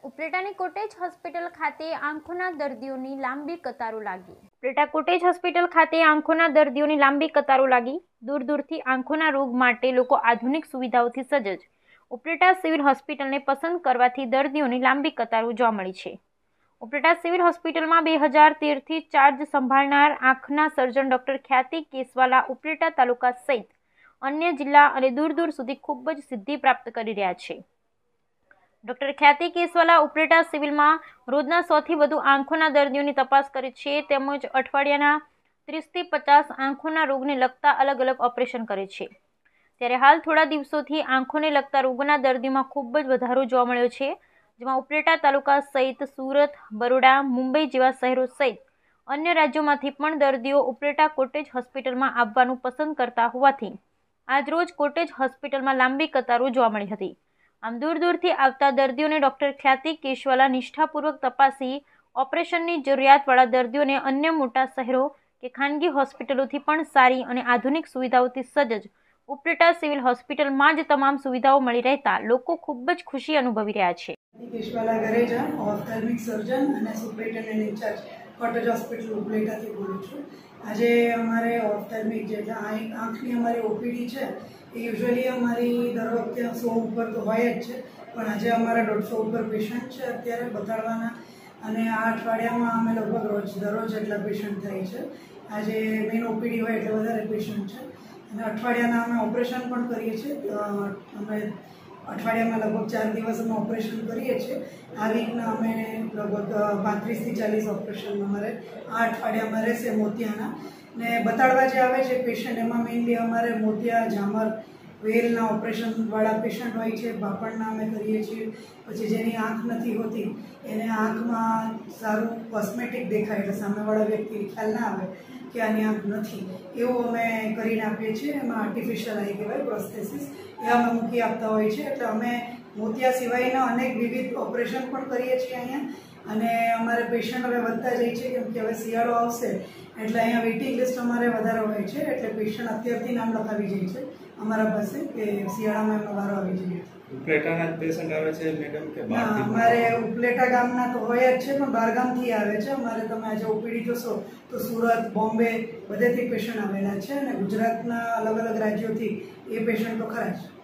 ઉપલેટાની cottage hospital ખાતે આંખોના દર્દીઓની લાંબી કતારો લાગી. ઉપલેટા કોટેજ હોસ્પિટલ ખાતે આંખોના દર્દીઓની લાંબી કતારો લાગી. દૂર દૂરથી આંખોના રોગ માટે લોકો આધુનિક સુવિધાઓથી સજ્જ. ઉપલેટા સિવિલ હોસ્પિટલને પસંદ કરવાથી દર્દીઓની લાંબી કતારો જોવા મળી છે. ઉપલેટા સિવિલ હોસ્પિટલમાં 2013થી ચાર્જ સંભાળનાર આંખના સર્જન ડોક્ટર ખ્યાતિ કેસવાલા ઉપલેટા તાલુકા સહિત અન્ય જિલ્લા અને દૂર દૂર સુધી ખૂબ જ સિદ્ધિ પ્રાપ્ત કરી રહ્યા છે. ડોક્ટર ખ્યાતિ કેસવાલા ઉપલેટા સિવિલમાં રોજના 100થી વધુ આંખોના દર્દીઓની તપાસ કરે છે તેમજ અઠવાડિયાના 30થી 50 આંખોના રોગને લગતા અલગ અલગ ઓપરેશન કરે છે. ત્યારે હાલ થોડા દિવસોથી આંખોને લગતા રોગોના દર્દીઓમાં ખૂબ જ વધારો જોવા મળ્યો છે, જેમાં ઉપલેટા તાલુકા સહિત સુરત, બરોડા, મુંબઈ જેવા શહેરો સહિત અન્ય રાજ્યોમાંથી પણ દર્દીઓ ઉપલેટા કોટેજ હોસ્પિટલમાં આવવાનું પસંદ કરતા હોવાથી આજરોજ કોટેજ હોસ્પિટલમાં લાંબી કતારો જોવા મળી હતી. આમ દૂર દૂરથી આવતા દર્દીઓને ડોક્ટર ખ્યાતિ કેસવાલા નિષ્ઠાપૂર્વક તપાસી ઓપરેશનની જરૂરિયાતવાળા દર્દીઓને અન્ય મોટા શહેરો કે ખાનગી હોસ્પિટલોથી પણ સારી અને આધુનિક સુવિધાઓથી સજ્જ ઉપલેટા સિવિલ હોસ્પિટલમાં જ તમામ સુવિધાઓ મળી રહેતા લોકો ખૂબ જ ખુશી અનુભવી રહ્યા છે. કેશવાલા ગરેજા, ઓફથેલ્મિક સર્જન અને સુપરિન્ટેન્ડન્ટ ઇન્ચાર્જ કોટેજ હોસ્પિટલ ઉપલેટાથી બોલું છું. આજે અમારે ઓફથેલ્મિક જે આંખની અમારી ઓપીડી છે એ યુઝ્યુઅલી અમારી દર વખતે 100 ઉપર તો હોય જ છે, પણ આજે અમારા 150 ઉપર પેશન્ટ છે અત્યારે બતાડવાના, અને આ અઠવાડિયામાં અમે લગભગ દરરોજ એટલા પેશન્ટ થાય છે. આજે મેઇન ઓપીડી હોય એટલે વધારે પેશન્ટ છે, અને અઠવાડિયાના અમે ઓપરેશન પણ કરીએ છીએ. અમે અઠવાડિયામાં લગભગ 4 દિવસ અમે ઓપરેશન કરીએ છીએ. આ વીકના અમે લગભગ 35થી 40 ઓપરેશન અમારે આ અઠવાડિયામાં રહેશે મોતિયાના. ને બતાડવા જે આવે છે પેશન્ટ એમાં મેઇનલી અમારે મોતિયા, ઝામર, વેલના ઓપરેશનવાળા પેશન્ટ હોય છે. બાપણના અમે કરીએ છીએ. પછી જેની આંખ નથી હોતી એને આંખમાં સારું કોસ્મેટિક દેખાય એટલે સામેવાળા વ્યક્તિ ખ્યાલ ના આવે કે આની આંખ નથી, એવું અમે કરીને આપીએ છીએ. એમાં આર્ટિફિશિયલ આઈ કહેવાય પ્રોસ્થેસિસ, એ અમે મૂકી આપતા હોય છે. એટલે અમે મોતિયા સિવાયના અનેક વિવિધ ઓપરેશન પણ કરીએ છીએ અહીંયા. અને અમારે પેશન્ટ હવે વધતા જાય છે કેમ કે હવે શિયાળો આવશે એટલે અહીંયા વેઇટિંગ લિસ્ટ અમારે વધારે હોય છે. એટલે પેશન્ટ અત્યારથી નામ લખાવી જાય છે અમારા પાસે કે શિયાળામાં એમનો વારો આવી જાય. ઉપલેટાના જ પેશન્ટ આવે છે મેડમ કે બહારથી? અમારે ઉપલેટા ગામના તો હોય જ છે, પણ બહારગામથી આવે છે. અમારે તમે આજે ઓપીડી જોશો તો સુરત, બોમ્બે બધેથી પેશન્ટ આવેલા છે, અને ગુજરાતના અલગ અલગ રાજ્યોથી એ પેશન્ટ તો ખરા જ.